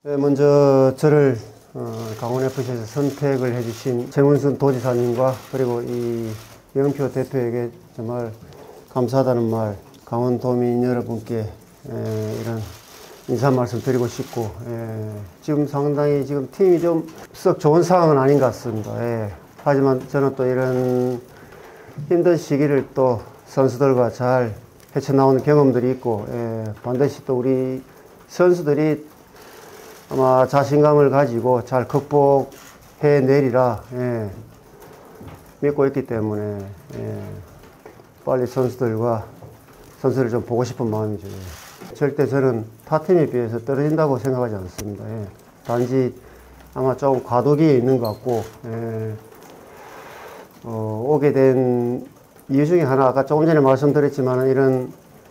네, 먼저 저를 강원FC에서 선택을 해주신 최문순 도지사님과 그리고 이 영표 대표에게 정말 감사하다는 말, 강원도민 여러분께 이런 인사 말씀 드리고 싶고, 지금 상당히 지금 팀이 좀 썩 좋은 상황은 아닌 것 같습니다. 하지만 저는 또 이런 힘든 시기를 또 선수들과 잘 헤쳐나오는 경험들이 있고, 반드시 또 우리 선수들이 아마 자신감을 가지고 잘 극복해 내리라 믿고 있기 때문에 빨리 선수를 좀 보고 싶은 마음이죠. 절대 저는 타팀에 비해서 떨어진다고 생각하지 않습니다. 단지 아마 좀 과도기에 있는 것 같고, 오게 된 이유 중에 하나, 아까 조금 전에 말씀드렸지만 이런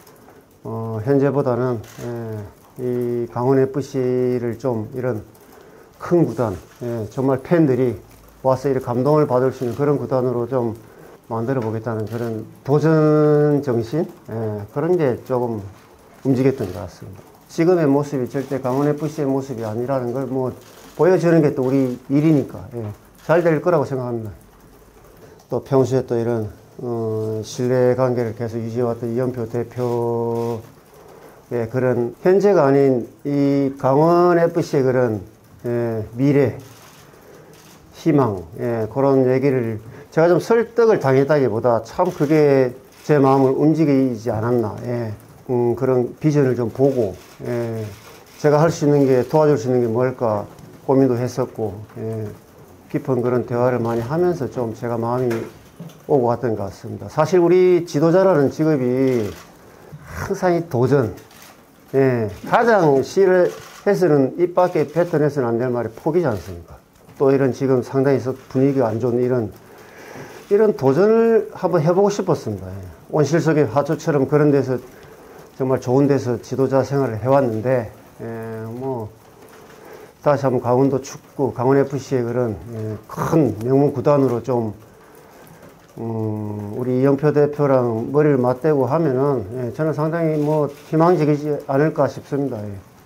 현재보다는 이 강원FC를 좀 이런 큰 구단, 정말 팬들이 와서 이렇게 감동을 받을 수 있는 그런 구단으로 좀 만들어 보겠다는 그런 도전 정신, 그런 게 조금 움직였던 것 같습니다. 지금의 모습이 절대 강원FC의 모습이 아니라는 걸 뭐 보여주는 게 또 우리 일이니까 잘 될 거라고 생각합니다. 또 평소에 또 이런 신뢰 관계를 계속 유지해왔던 이영표 대표 그런 현재가 아닌 이 강원FC의 그런 미래, 희망, 그런 얘기를 제가 좀 설득을 당했다기보다 참 그게 제 마음을 움직이지 않았나, 그런 비전을 좀 보고 제가 할 수 있는 게, 도와줄 수 있는 게 뭘까 고민도 했었고, 깊은 그런 대화를 많이 하면서 좀 제가 마음이 오고 갔던 것 같습니다. 사실 우리 지도자라는 직업이 항상 이 도전, 가장 싫어해서는 입 밖에 뱉어내서는 안 될 말이 포기지 않습니까? 또 이런 지금 상당히 분위기가 안 좋은 이런 도전을 한번 해보고 싶었습니다. 온실속의 화초처럼 그런 데서 정말 좋은 데서 지도자 생활을 해왔는데, 다시 한번 강원도 축구, 강원FC의 그런 큰 명문 구단으로 좀 우리 이영표 대표랑 머리를 맞대고 하면은 저는 상당히 희망적이지 않을까 싶습니다.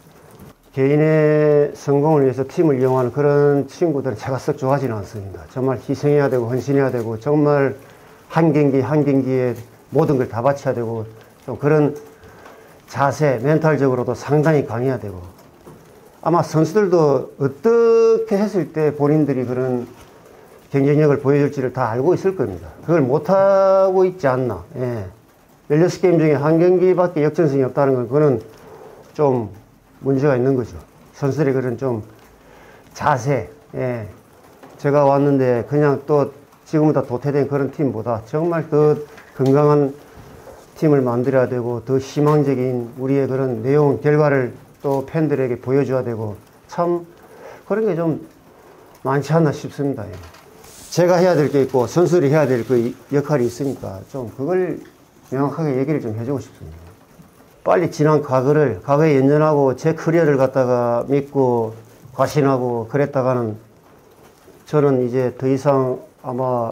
개인의 성공을 위해서 팀을 이용하는 그런 친구들은 제가 썩 좋아하지는 않습니다. 정말 희생해야 되고 헌신해야 되고 정말 한 경기 한 경기에 모든 걸 다 바쳐야 되고 좀 그런 자세, 멘탈적으로도 상당히 강해야 되고, 아마 선수들도 어떻게 했을 때 본인들이 그런 경쟁력을 보여줄지를 다 알고 있을 겁니다. 그걸 못하고 있지 않나. 16게임 중에 한 경기밖에 역전승이 없다는 건 그거는 좀 문제가 있는 거죠. 선수들의 그런 좀 자세, 제가 왔는데 그냥 또 지금보다 도태된 그런 팀보다 정말 더 건강한 팀을 만들어야 되고, 더 희망적인 우리의 그런 내용, 결과를 또 팬들에게 보여줘야 되고, 참 그런 게 좀 많지 않나 싶습니다. 제가 해야 될 게 있고 선수들이 해야 될 그 역할이 있으니까 좀 그걸 명확하게 얘기를 좀 해주고 싶습니다. 빨리 지난 과거에 연연하고 제 커리어를 갖다가 믿고 과신하고 그랬다가는 저는 이제 더 이상 아마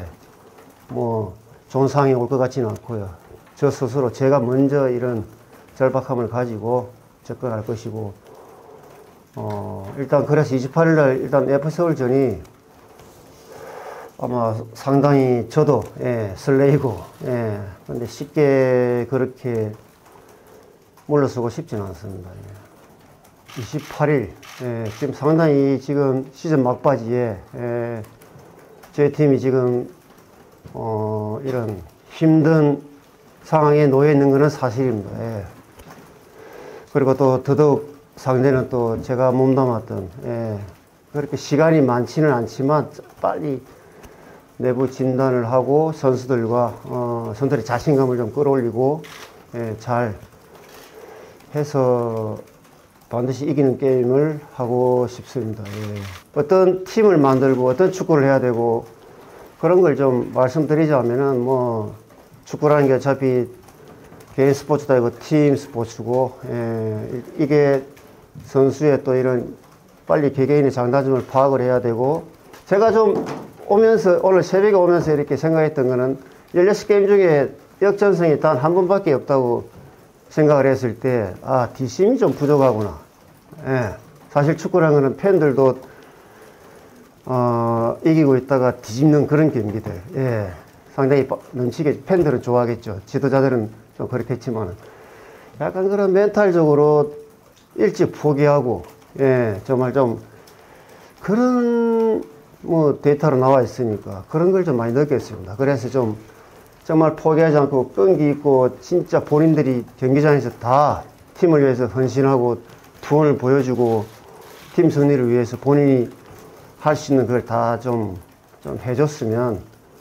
좋은 상황이 올 것 같지는 않고요. 저 스스로 제가 먼저 이런 절박함을 가지고 접근할 것이고, 일단 그래서 28일날 일단 FC서울전이 아마 상당히 저도 설레이고, 근데 쉽게 그렇게 물러서고 싶지는 않습니다. 28일, 지금 상당히 지금 시즌 막바지에 저희 팀이 지금 이런 힘든 상황에 놓여 있는 것은 사실입니다. 그리고 또 더더욱 상대는 또 제가 몸담았던, 그렇게 시간이 많지는 않지만 빨리 내부 진단을 하고 선수들의 자신감을 좀 끌어올리고 잘 해서 반드시 이기는 게임을 하고 싶습니다. 어떤 팀을 만들고 어떤 축구를 해야 되고 그런 걸 좀 말씀드리자면은 축구라는 게 어차피 개인 스포츠도 아니고 팀 스포츠고, 이게 선수의 또 이런 빨리 개개인의 장단점을 파악을 해야 되고, 제가 좀 오늘 새벽에 오면서 이렇게 생각했던 거는 16게임 중에 역전승이 단 한 번밖에 없다고 생각을 했을 때, 뒷심이 좀 부족하구나. 사실 축구라는 거는 팬들도 이기고 있다가 뒤집는 그런 경기들. 예. 상당히 넘치게 팬들은 좋아하겠죠. 지도자들은 좀 그렇겠지만 약간 그런 멘탈적으로 일찍 포기하고, 예, 정말 좀 그런 뭐 데이터로 나와 있으니까 그런 걸 좀 많이 느꼈습니다. 그래서 좀 정말 포기하지 않고 끈기 있고 진짜 본인들이 경기장에서 다 팀을 위해서 헌신하고 투혼을 보여주고 팀 승리를 위해서 본인이 할 수 있는 걸 다 좀 해줬으면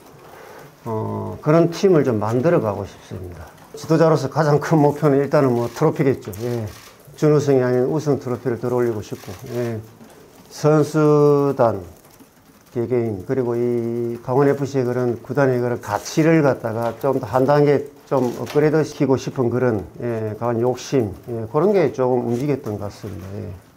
그런 팀을 좀 만들어 가고 싶습니다. 지도자로서 가장 큰 목표는 일단은 뭐 트로피겠죠. 예. 준우승이 아닌 우승 트로피를 들어올리고 싶고, 예. 선수단, 개개인, 그리고 이 강원FC의 그런 구단의 그런 가치를 갖다가 좀 더 한 단계 좀 업그레이드 시키고 싶은 그런, 예, 강한 욕심, 예, 그런 게 조금 움직였던 것 같습니다. 예.